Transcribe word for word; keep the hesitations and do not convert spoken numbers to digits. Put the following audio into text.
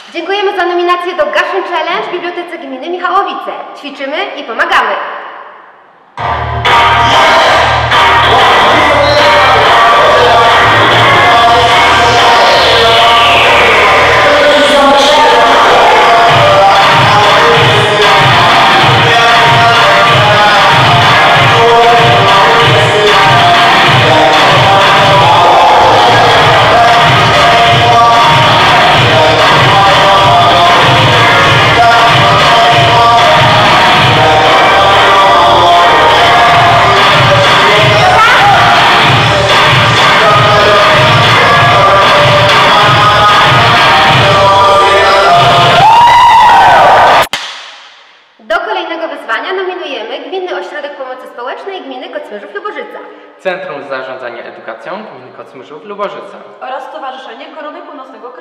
Dziękujemy za nominację do Gaszyn Challenge w Bibliotece Gminy Michałowice. Ćwiczymy i pomagamy. Do kolejnego wyzwania nominujemy Gminny Ośrodek Pomocy Społecznej Gminy Kocmyrzów-Lubożyca, Centrum Zarządzania Edukacją Gminy Kocmyrzów-Lubożyca oraz Stowarzyszenie Korony Północnego